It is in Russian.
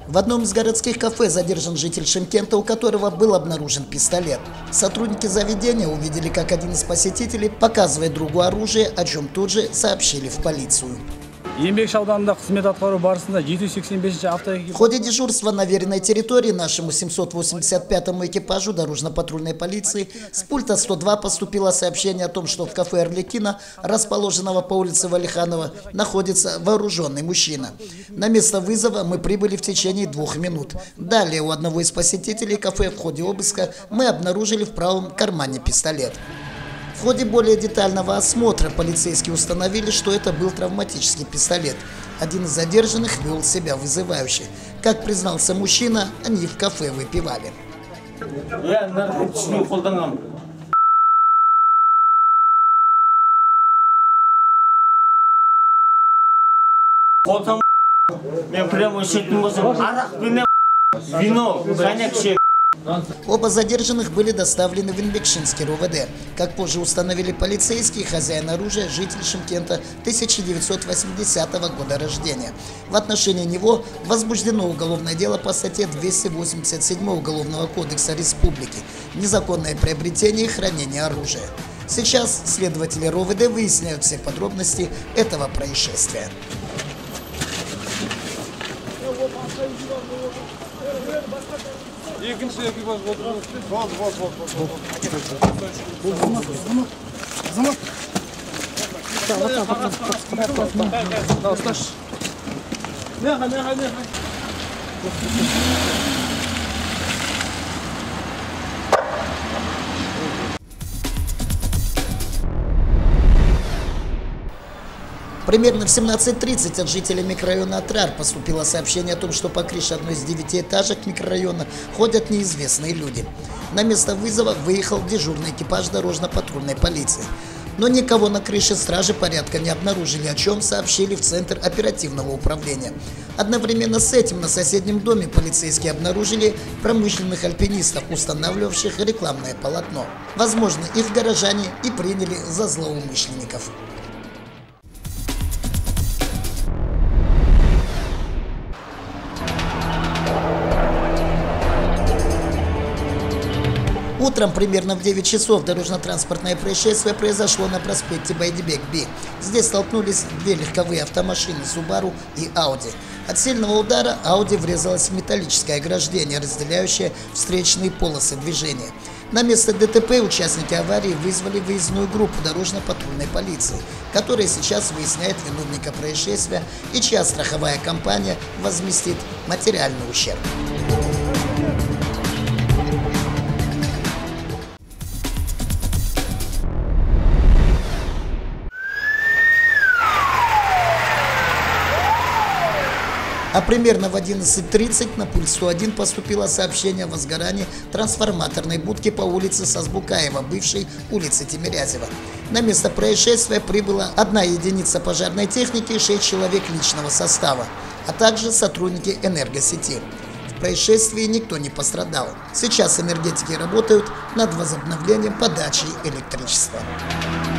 В одном из городских кафе задержан житель Шымкента, у которого был обнаружен пистолет. Сотрудники заведения увидели, как один из посетителей показывает другу оружие, о чем тут же сообщили в полицию. В ходе дежурства на веренной территории нашему 785-му экипажу дорожно-патрульной полиции с пульта 102 поступило сообщение о том, что в кафе «Арлекино», расположенного по улице Валиханова, находится вооруженный мужчина. На место вызова мы прибыли в течение 2 минут. Далее у одного из посетителей кафе в ходе обыска мы обнаружили в правом кармане пистолет. В ходе более детального осмотра полицейские установили, что это был травматический пистолет. Один из задержанных вел себя вызывающе. Как признался мужчина, они в кафе выпивали. Оба задержанных были доставлены в Инбекшинский РОВД. Как позже установили полицейские, хозяин оружия – житель Шымкента 1980 года рождения. В отношении него возбуждено уголовное дело по статье 287 Уголовного кодекса Республики «Незаконное приобретение и хранение оружия». Сейчас следователи РОВД выясняют все подробности этого происшествия. Екінші экипаж болды. Примерно в 17:30 от жителей микрорайона Атрар поступило сообщение о том, что по крыше одной из 9-этажек микрорайона ходят неизвестные люди. На место вызова выехал дежурный экипаж дорожно-патрульной полиции. Но никого на крыше стражи порядка не обнаружили, о чем сообщили в Центр оперативного управления. Одновременно с этим на соседнем доме полицейские обнаружили промышленных альпинистов, устанавливавших рекламное полотно. Возможно, их горожане и приняли за злоумышленников. Утром примерно в 9 часов дорожно-транспортное происшествие произошло на проспекте Байдибек-Би. Здесь столкнулись две легковые автомашины Subaru и Audi. От сильного удара Audi врезалась в металлическое ограждение, разделяющее встречные полосы движения. На место ДТП участники аварии вызвали выездную группу дорожно-патрульной полиции, которая сейчас выясняет виновника происшествия и чья страховая компания возместит материальный ущерб. А примерно в 11:30 на пульт 101 поступило сообщение о возгорании трансформаторной будки по улице Сазбукаева, бывшей улице Тимирязева. На место происшествия прибыла 1 единица пожарной техники и 6 человек личного состава, а также сотрудники энергосети. В происшествии никто не пострадал. Сейчас энергетики работают над возобновлением подачи электричества.